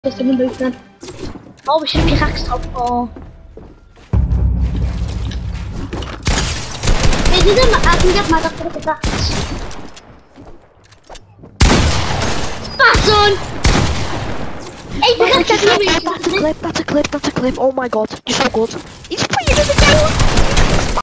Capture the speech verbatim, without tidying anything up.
Just a window then. Oh, we should have pickaxed top. Oh. Hey, didn't I can get mad after the pickaxe? Spat on! Hey, pickaxe! That's a clip, that's a clip, that's a clip. Oh my god, you're so good. He's putting it in the game!